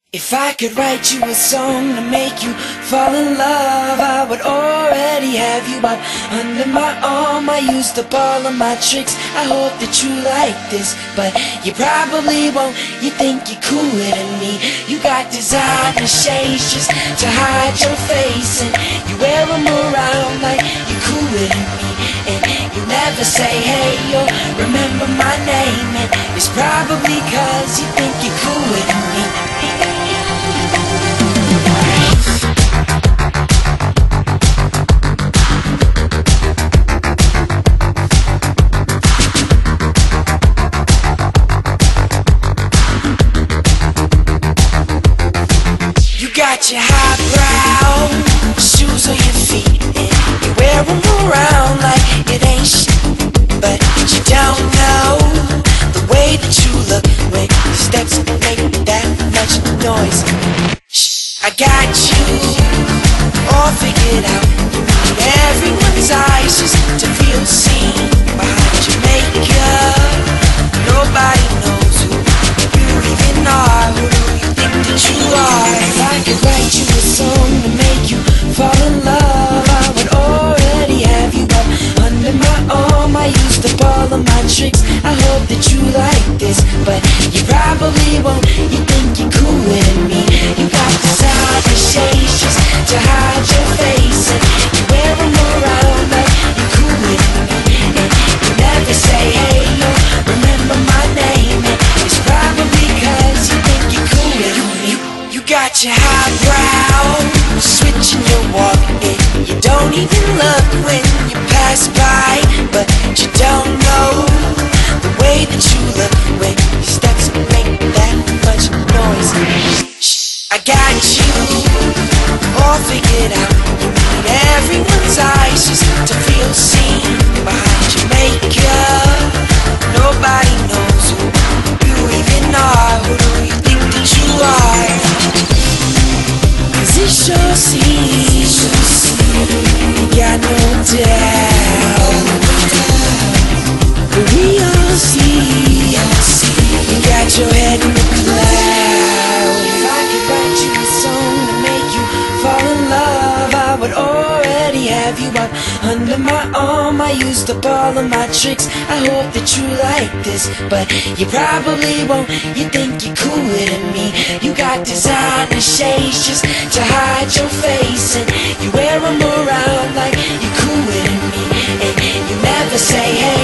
If I could write you a song to make you fall in love, I would already have you up under my arm. I used up all of my tricks, I hope that you like this, but you probably won't. You think you're cooler than me. You got designer shades just to hide your face, and you wear them around like you're cooler than me. And you never say hey or remember my name, and it's probably cause you think you're cooler than me. Got your highbrow shoes on your feet, and you wear them around like it ain't shit, but you don't know the way that you look when your steps make that much noise. Shh, I got you all figured out. You need everyone's eyes just to feel seen behind your makeup. Nobody knows who you even are. Who do you think that you are? If I could write you a song to make you fall in love, I would already have you up under my arm. I used up all of my tricks, I hope that you like this, but you probably won't. You think you're cooler than me. You got designer shades just to hide your face, and you wear them around like you're cooler than me. And you never say hey or remember my name, and it's probably cause you think you're cooler than me. You got your highbrow switching your walk, and you don't even look when you pass by, but you don't know the way that you look when your steps make that much noise. Shh, I got you all figured out. You need everyone's eyes just to feel seen behind your makeup. Nobody knows who you even are. Who do you think that you are? It sure seems, got no doubt, but we all see, you got your head in the cloud. If I could write you a song to make you fall in love, I would already have you up under my arm. I used up all of my tricks, I hope that you like this, but you probably won't. You think you're cooler than me. You got designer shades just to hide your face, and you wear them around like you're cooler than me. And you never say hey